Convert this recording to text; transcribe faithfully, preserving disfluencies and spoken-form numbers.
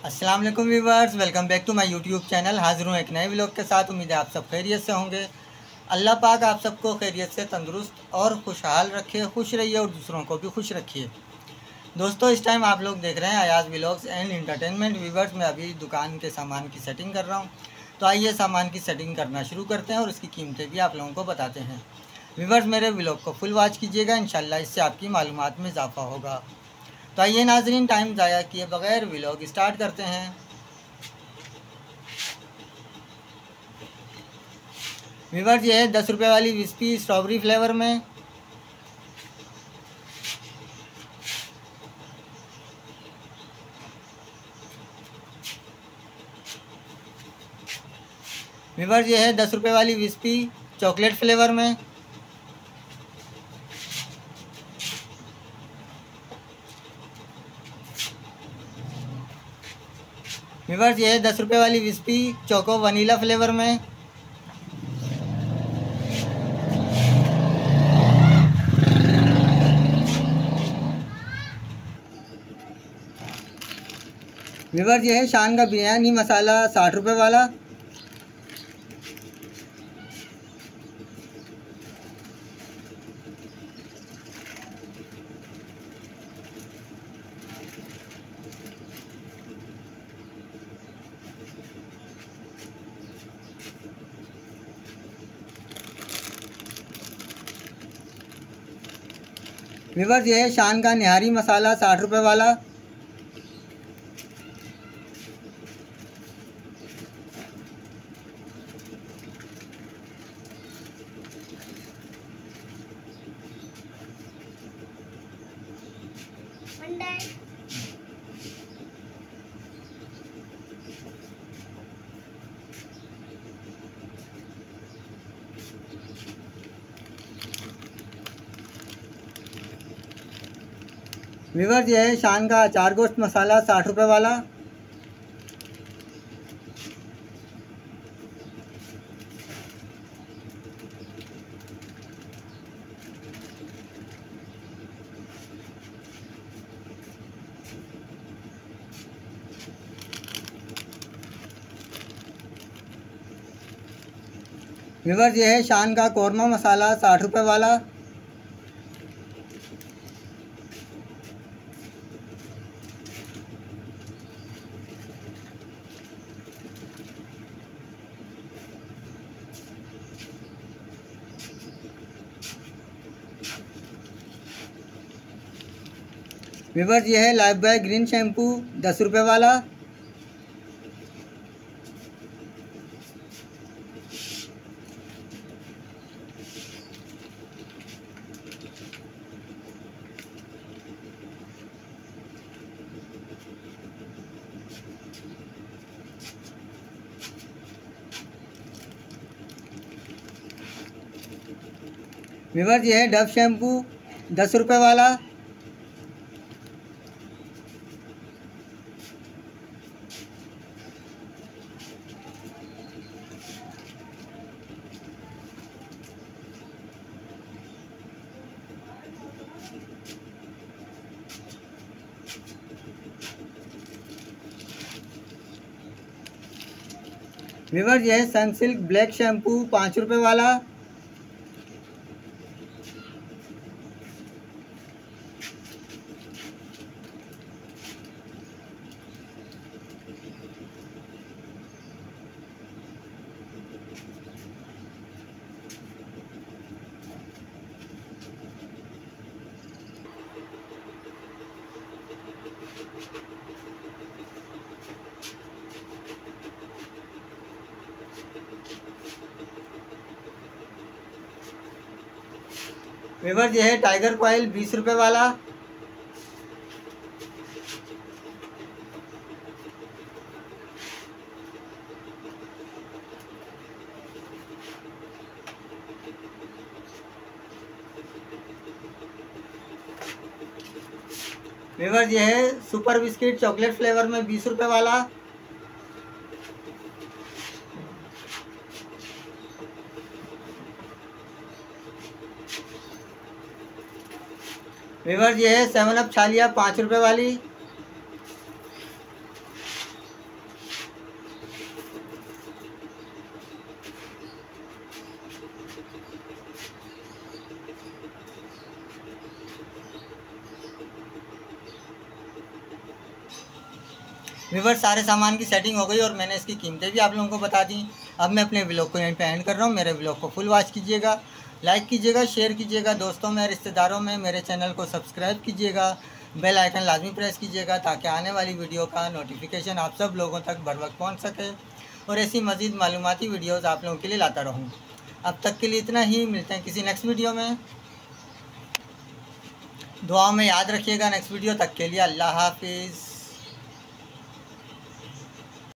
अस्सलाम वालेकुम viewers, welcome back to my YouTube channel. हाजिर हूँ एक नए व्लॉग के साथ। उम्मीद है आप सब खैरियत से होंगे। अल्लाह पाक आप सबको खैरियत से, तंदुरुस्त और खुशहाल रखे, खुश रहिए और दूसरों को भी खुश रखिए। दोस्तों, इस टाइम आप लोग देख रहे हैं Ayaz vlogs and entertainment. Viewers, मैं अभी दुकान के सामान की सेटिंग कर रहा हूँ, तो आइए सामान की सेटिंग करना शुरू करते हैं और उसकी कीमतें भी आप लोगों को बताते हैं। व्यूवर्स, मेरे व्लॉग को फुल वॉच कीजिएगा, इंशाल्लाह इससे आपकी मालूमात में इजाफा होगा। तो आइए नाजरीन, टाइम ज़ाया किए बगैर व्लॉग स्टार्ट करते हैं। व्यूवर्स, ये है दस रुपये वाली विस्पी स्ट्रॉबेरी फ्लेवर में। व्यूवर्स, ये है दस रुपये वाली विस्पी चॉकलेट फ्लेवर में। व्यूवर्स, ये है दस रुपये वाली विस्पी चोको वनीला फ्लेवर में। व्यूवर्स, ये है शान का बिरयानी मसाला साठ रुपये वाला। व्यूवर्स, ये है शान का निहारी मसाला साठ रुपये वाला। व्यूवर्स, ये है शान का अचार गोश्त मसाला साठ रुपये वाला। व्यूवर्स, ये है शान का कौरमा मसाला साठ रुपये वाला। व्यूवर्स, ये है लाइफ बॉय ग्रीन शैम्पू दस रुपये वाला। व्यूवर्स, ये है डव शैम्पू दस रुपये वाला। व्यूवर्स, ये है सनसिल्क ब्लैक शैम्पू पाँच रुपये वाला। व्यूवर्स, ये है टाइगर कॉइल बीस रुपये वाला। व्यूवर्स, ये है सुपर बिस्किट चॉकलेट फ्लेवर में बीस रुपये वाला। व्यूवर्स, ये है सेवन अप छालिया पाँच रुपये वाली। व्यूअर्स, सारे सामान की सेटिंग हो गई और मैंने इसकी कीमतें भी आप लोगों को बता दी। अब मैं अपने व्लॉग को यहीं पे एंड कर रहा हूँ। मेरे व्लॉग को फुल वॉच कीजिएगा, लाइक कीजिएगा, शेयर कीजिएगा दोस्तों में, रिश्तेदारों में। मेरे चैनल को सब्सक्राइब कीजिएगा, बेल आइकन लाजमी प्रेस कीजिएगा ताकि आने वाली वीडियो का नोटिफिकेशन आप सब लोगों तक बर वक्त पहुँच सके और ऐसी मज़ीद मालूमाती वीडियोज़ आप लोगों के लिए लाता रहूँ। अब तक के लिए इतना ही, मिलते हैं किसी नेक्स्ट वीडियो में। दुआ में याद रखिएगा। नेक्स्ट वीडियो तक के लिए अल्लाह हाफिज़।